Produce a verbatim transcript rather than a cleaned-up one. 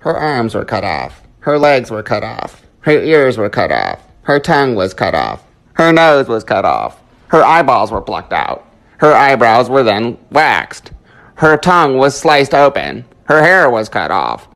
Her arms were cut off. Her legs were cut off. Her ears were cut off. Her tongue was cut off. Her nose was cut off. Her eyeballs were plucked out. Her eyebrows were then waxed. Her tongue was sliced open. Her hair was cut off.